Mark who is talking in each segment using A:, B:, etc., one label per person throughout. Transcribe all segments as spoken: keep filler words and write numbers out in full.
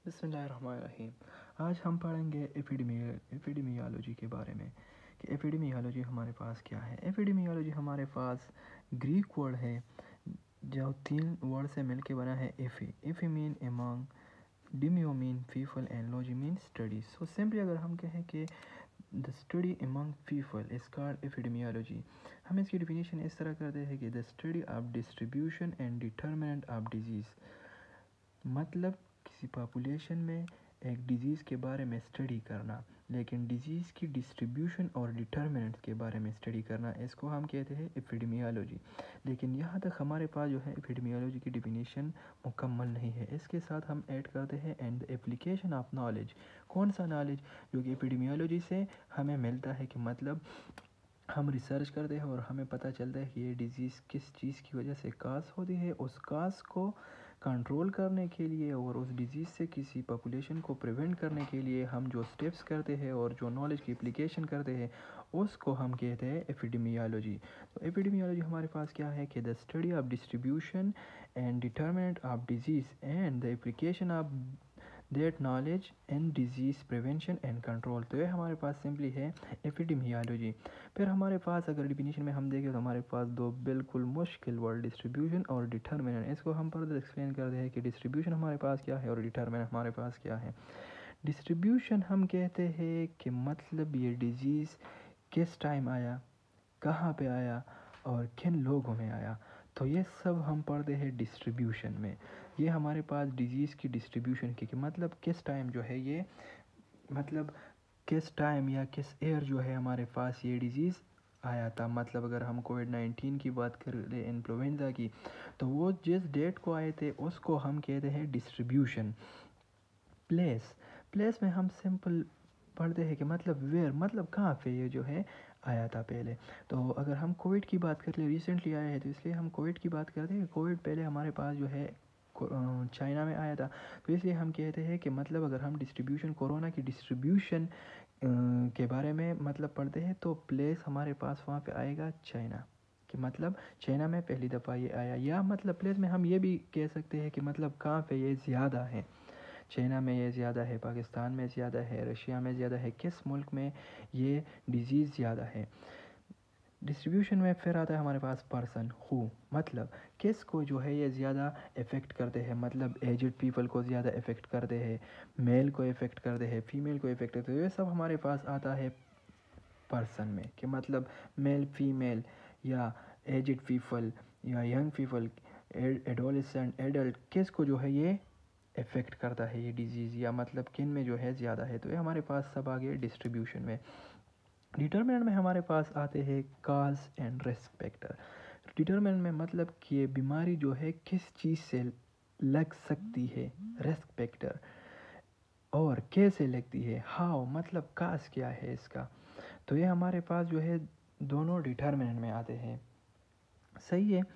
A: बिस्मिल्लाहिर्रहमानिर्रहीम। आज हम पढ़ेंगे एपिडेमियोलॉजी के बारे में कि एपिडेमियोलॉजी हमारे पास क्या है। एपिडेमियोलॉजी हमारे पास ग्रीक वर्ड है जो तीन वर्ड से मिलके बना है। Epi epi mean among, demo mean people and logy mean study. So simply अगर हम कहें कि the study among people is called epidemiology, हम इसकी डिफिनीशन इस तरह करते हैं कि the study of distribution and determinant of disease, मतलब किसी पॉपुलेशन में एक डिजीज़ के बारे में स्टडी करना, लेकिन डिजीज़ की डिस्ट्रीब्यूशन और डिटर्मिनेंट के बारे में स्टडी करना, इसको हम कहते हैं एपिडेमियोलॉजी। लेकिन यहाँ तक हमारे पास जो है एपिडेमियोलॉजी की डिफिनीशन मुकम्मल नहीं है। इसके साथ हम ऐड करते हैं and the application of knowledge. कौन सा नॉलेज जो कि एपिडेमियोलॉजी से हमें मिलता है, कि मतलब हम रिसर्च करते हैं और हमें पता चलता है कि ये डिज़ीज़ किस चीज़ की वजह से काज होती है। उस काज को कंट्रोल करने के लिए और उस डिज़ीज़ से किसी पॉपुलेशन को प्रिवेंट करने के लिए हम जो स्टेप्स करते हैं और जो नॉलेज की एप्लीकेशन करते हैं, उसको हम कहते हैं एपिडेमियोलॉजी। तो एपिडेमियोलॉजी हमारे पास क्या है कि the study of distribution and determinant of disease and the application of that knowledge in disease prevention and control. तो ये हमारे पास सिंपली है एपिडेमियोलॉजी। फिर हमारे पास अगर डिफिनीशन में हम देखें तो हमारे पास दो बिल्कुल मुश्किल वर्ड, डिस्ट्रीब्यूशन और डिटर्मिनेंट। इसको हम फर्दर एक्सप्लेन करते हैं कि डिस्ट्रीब्यूशन हमारे पास क्या है और डिटर्मिनेंट हमारे पास क्या है। डिस्ट्रीब्यूशन हम कहते हैं कि मतलब ये डिजीज़ किस टाइम आया, कहाँ पे आया और किन लोगों में आया, तो ये सब हम पढ़ते हैं डिस्ट्रीब्यूशन में। ये हमारे पास डिजीज़ की डिस्ट्रीब्यूशन की कि मतलब किस टाइम जो है ये, मतलब किस टाइम या किस ईयर जो है हमारे पास ये डिज़ीज़ आया था। मतलब अगर हम कोविड नाइन्टीन की बात करें, इन्फ्लुएंज़ा की, तो वो जिस डेट को आए थे उसको हम कहते हैं डिस्ट्रीब्यूशन। प्लेस प्लेस में हम सिंपल पढ़ते हैं कि मतलब वेयर, मतलब कहाँ पे ये जो है आया था पहले। तो अगर हम कोविड की बात कर ले, रिसेंटली आया है तो इसलिए हम कोविड की बात करते हैं। कोविड पहले हमारे पास जो है चाइना में आया था, तो इसलिए हम कहते हैं कि मतलब अगर हम डिस्ट्रीब्यूशन, कोरोना की डिस्ट्रीब्यूशन के बारे में मतलब पढ़ते हैं, तो प्लेस हमारे पास वहाँ पे आएगा चाइना, कि मतलब चाइना में पहली दफ़ा ये आया। या मतलब प्लेस में हम ये भी कह सकते हैं कि मतलब कहाँ पे ये ज़्यादा है, चाइना में ये ज़्यादा है, पाकिस्तान में ज़्यादा है, रशिया में ज़्यादा है, किस मुल्क में ये डिज़ीज़ ज़्यादा है। डिस्ट्रीब्यूशन में फिर आता है हमारे पास पर्सन, हु, मतलब किस को जो है ये ज़्यादा इफ़ेक्ट करते हैं, मतलब एजड पीपल को ज़्यादा इफ़ेक्ट करते हैं, मेल को इफ़ेक्ट करते हैं, फीमेल को इफ़ेक्ट करते हैं। ये सब हमारे पास आता है पर्सन में, कि मतलब मेल, फीमेल या एजड पीपल या यंग पीपल, एडोलेसेंट, एडल्ट, किस को जो है ये इफ़ेक्ट करता है ये डिजीज़, या मतलब किन में जो है ज़्यादा है। तो ये हमारे पास सब आ गए डिस्ट्रीब्यूशन में। डिटर्मिनेंट में हमारे पास आते हैं cause and risk factor. Determinant में मतलब कि ये बीमारी जो है किस चीज़ से लग सकती है, रिस्क फैक्टर, और कैसे लगती है, हाउ, मतलब काज क्या है इसका। तो ये हमारे पास जो है दोनों डिटर्मिनेंट में आते हैं। सही है,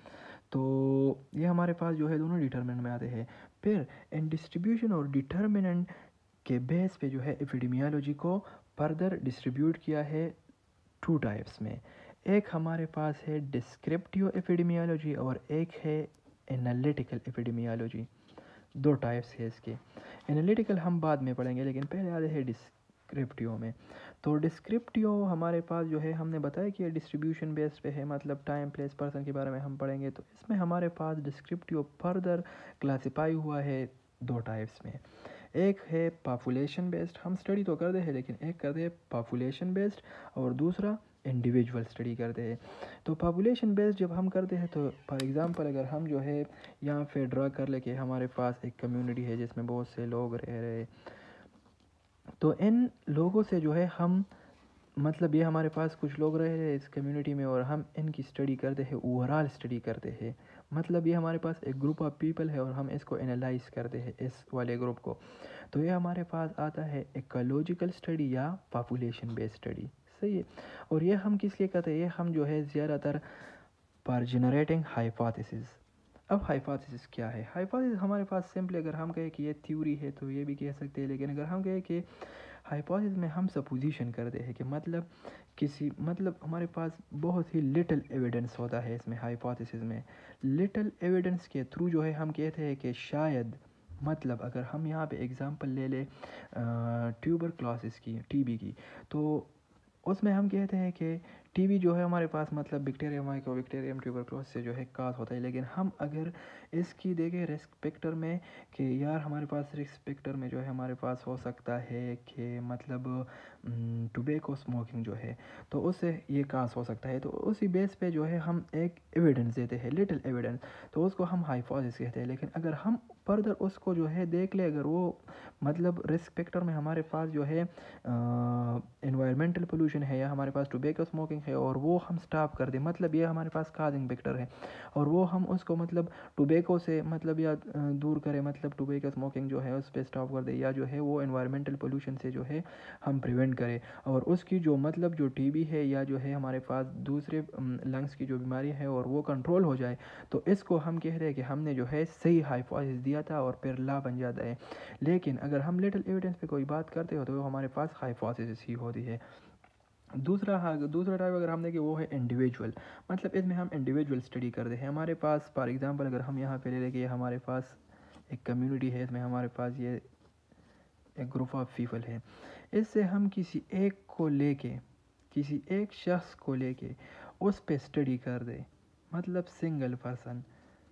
A: तो ये हमारे पास जो है दोनों डिटर्मिनेंट में आते हैं। फिर इन डिस्ट्रीब्यूशन और डिटर्मिनेंट के बेस पे जो है एपिडेमियोलॉजी को फर्दर डिस्ट्रीब्यूट किया है टू टाइप्स में। एक हमारे पास है डिस्क्रिप्टिव एपिडेमियोलॉजी और एक है एनालिटिकल एपिडेमियोलॉजी। दो टाइप्स है इसके। एनालिटिकल हम बाद में पढ़ेंगे, लेकिन पहले आते हैं डिस्क्रिप्टिव में। तो डिस्क्रिप्टिव हमारे पास जो है, हमने बताया कि डिस्ट्रीब्यूशन बेस्ड पे है, मतलब टाइम, प्लेस, पर्सन के बारे में हम पढ़ेंगे। तो इसमें हमारे पास डिस्क्रिप्टिव फर्दर क्लासीफाई हुआ है दो टाइप्स में। एक है पॉपुलेशन बेस्ड, हम स्टडी तो करते हैं लेकिन एक करते हैं पॉपुलेशन बेस्ड, और दूसरा इंडिविजुअल स्टडी करते हैं। तो पॉपुलेशन बेस्ड जब हम करते हैं, तो फॉर एग्जांपल अगर हम जो है यहाँ पे ड्रा कर ले कि हमारे पास एक कम्युनिटी है जिसमें बहुत से लोग रह रहे, तो इन लोगों से जो है हम, मतलब ये हमारे पास कुछ लोग रहे हैं इस कम्युनिटी में और हम इनकी स्टडी करते हैं, ओवरऑल स्टडी करते हैं। मतलब ये हमारे पास एक ग्रुप ऑफ पीपल है और हम इसको एनालाइज करते हैं, इस वाले ग्रुप को। तो ये हमारे पास आता है इकोलॉजिकल स्टडी या पॉपुलेशन बेस्ड स्टडी। सही है, और ये हम किस लिए करते हैं, ये हम जो है ज़्यादातर पर जनरेटिंग हाइपोथेसिस। अब हाइपोथेसिस क्या है? हाइपोथेसिस हमारे पास सिंपली अगर हम कहें कि ये थ्योरी है तो ये भी कह सकते हैं, लेकिन अगर हम कहें कि हाइपोथेसिस में हम सपोजिशन करते हैं कि मतलब किसी, मतलब हमारे पास बहुत ही लिटिल एविडेंस होता है इसमें, हाइपोथेसिस में लिटिल एविडेंस के थ्रू जो है हम कहते हैं कि शायद मतलब अगर हम यहाँ पे एग्ज़ाम्पल ले लें ट्यूबरक्लोसिस की, टीबी की, तो उसमें हम कहते हैं कि टीबी जो है हमारे पास मतलब बैक्टीरियम माइकोबैक्टीरियम ट्यूबरक्लोसिस से जो है काज होता है। लेकिन हम अगर इसकी देखें रिस्क फैक्टर में कि यार हमारे पास रिस्क फैक्टर में जो है हमारे पास हो सकता है कि मतलब टोबैको स्मोकिंग जो है तो उससे ये काज हो सकता है, तो उसी बेस पे जो है हम एक एविडेंस देते हैं, लिटिल एविडेंस, तो उसको हम हाइपोथेसिस कहते हैं। लेकिन अगर हम फर्दर उसको जो है देख ले, अगर वो मतलब रिस्क फैक्टर में हमारे पास जो है एनवायरमेंटल पोल्यूशन है या हमारे पास टोबैको स्मोकिंग है और वो हम स्टॉप कर दें, मतलब ये हमारे पास काजिंग फैक्टर है और वो हम उसको मतलब टोबैको से मतलब या दूर करें, मतलब टोबैको स्मोकिंग जो है उस पर स्टॉप कर दे, या जो है वो एनवायरमेंटल पोल्यूशन से जो है हम प्रिवेंट करें और उसकी जो मतलब जो टीबी है या जो है हमारे पास दूसरे लंग्स की जो बीमारी है और वो कंट्रोल हो जाए, तो इसको हम कह रहे हैं कि हमने जो है सही हाइपोथेसिस दिया था और फिर ला बन जाता है। लेकिन अगर हम लिटिल एविडेंस पे कोई बात करते हो तो वो हमारे पास हाइपोथेसिस ही होती है। दूसरा हाँ दूसरा टाइप अगर हम देखें वो है इंडिविजुअल, मतलब इसमें हम इंडिविजुअल स्टडी करते हैं। हमारे पास फॉर एग्जांपल अगर हम यहाँ पे ले लें कि हमारे पास एक कम्युनिटी है, इसमें हमारे पास ये एक ग्रुप ऑफ पीपल है, इससे हम किसी एक को लेके किसी एक शख्स को लेके उस पे स्टडी कर दे, मतलब सिंगल पर्सन,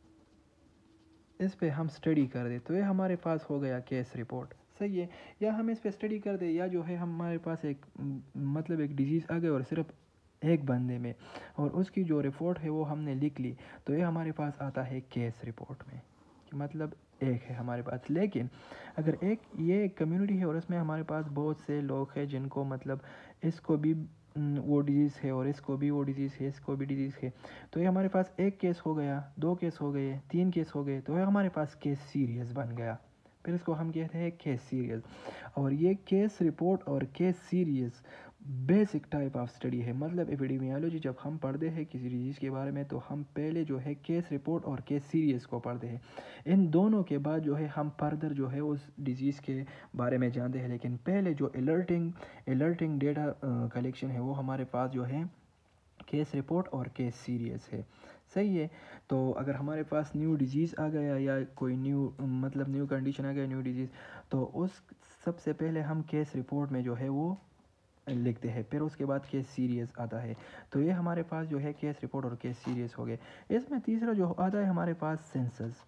A: इस पे हम स्टडी कर दे तो ये हमारे पास हो गया केस रिपोर्ट, सही है। या हम इस पे स्टडी कर दे या जो है हमारे पास एक मतलब एक डिजीज़ आ गई और सिर्फ एक बंदे में और उसकी जो रिपोर्ट है वो हमने लिख ली, तो ये हमारे पास आता है केस रिपोर्ट में कि मतलब एक है हमारे पास। लेकिन अगर एक ये कम्युनिटी है और इसमें हमारे पास बहुत से लोग हैं जिनको मतलब इसको भी वो डिजीज़ है और इसको भी वो डिजीज़ है, इसको भी डिजीज़ है, तो ये हमारे पास एक केस हो गया, दो केस हो गए, तीन केस हो गए, तो ये हमारे पास केस सीरियस बन गया, फिर इसको हम कहते हैं केस सीरियस। और ये केस रिपोर्ट और case series basic type of study है। मतलब एपिडेमियोलॉजी जब हम पढ़ते हैं किसी डिजीज़ के बारे में तो हम पहले जो है केस रिपोर्ट और केस सीरियस को पढ़ते हैं, इन दोनों के बाद जो है हम फर्दर जो है उस डिजीज़ के बारे में जानते हैं। लेकिन पहले जो अलर्टिंग अलर्टिंग डेटा कलेक्शन है वो हमारे पास जो है केस रिपोर्ट और केस सीरियस है, सही है। तो अगर हमारे पास न्यू डिजीज़ आ गया या कोई न्यू मतलब न्यू कंडीशन आ गया, न्यू डिजीज़, तो उस सबसे पहले हम केस रिपोर्ट में जो है वो लिखते हैं, फिर उसके बाद केस सीरियस आता है। तो ये हमारे पास जो है केस रिपोर्ट और केस सीरियस हो गए। इसमें तीसरा जो आता है हमारे पास सेंसस,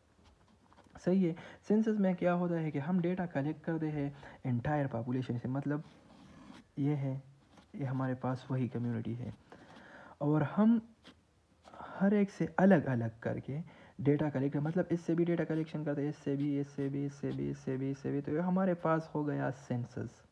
A: सही है। सेंसस में क्या होता है कि हम डेटा कलेक्ट करते हैं एंटायर पॉपुलेशन से, मतलब ये है ये हमारे पास वही कम्युनिटी है और हम हर एक से अलग अलग करके डेटा कलेक्ट, मतलब इससे भी डेटा कलेक्शन करते हैं, इससे भी इससे भी इससे भी इससे भी इससे भी, तो ये हमारे पास हो गया सेंसस।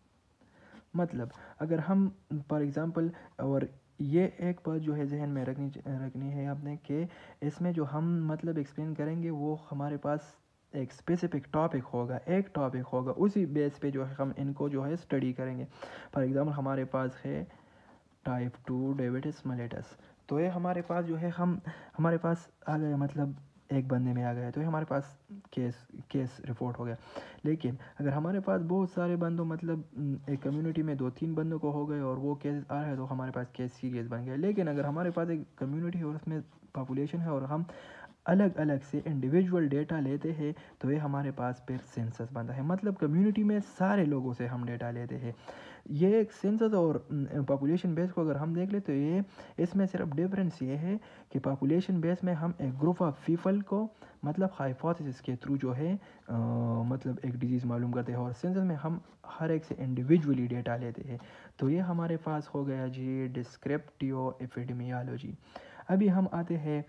A: मतलब अगर हम फॉर एग्ज़ाम्पल, और ये एक बात जो है जहन में रखनी रखनी है आपने कि इसमें जो हम मतलब एक्सप्लेन करेंगे वो हमारे पास एक स्पेसिफिक टॉपिक होगा, एक टॉपिक होगा, उसी बेस पे जो है हम इनको जो है स्टडी करेंगे। फॉर एग्ज़ाम्पल हमारे पास है टाइप टू डायबिटीज़ मेलिटस, तो ये हमारे पास जो है हम हमारे पास आ गया, मतलब एक बंदे में आ गया, तो ये हमारे पास केस केस रिपोर्ट हो गया। लेकिन अगर हमारे पास बहुत सारे बंदों मतलब एक कम्युनिटी में दो तीन बंदों को हो गए और वो केस आ रहा है तो हमारे पास केस सीरियस बन गया। लेकिन अगर हमारे पास एक कम्युनिटी है और उसमें पॉपुलेशन है और हम अलग अलग से इंडिविजुअल डेटा लेते हैं तो ये हमारे पास फिर सेंसस बनता है, मतलब कम्युनिटी में सारे लोगों से हम डेटा लेते हैं। ये एक सेंसस और पॉपुलेशन बेस को अगर हम देख ले तो ये इसमें सिर्फ डिफरेंस ये है कि पॉपुलेशन बेस में हम एक ग्रुप ऑफ पीपल को मतलब हाइपोथेसिस के थ्रू जो है आ, मतलब एक डिजीज़ मालूम करते हैं और सेंसस में हम हर एक से इंडिविजुअली डेटा लेते हैं। तो ये हमारे पास हो गया जी डिस्क्रिप्टिव एपिडेमियोलॉजी। अभी हम आते हैं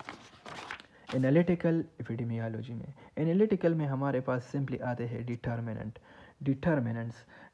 A: एनालिटिकल एपिडेमियोलॉजी में। एनालिटिकल में हमारे पास सिंपली आते हैं डिटर्मिनेंट डिटर्मिनेंट्स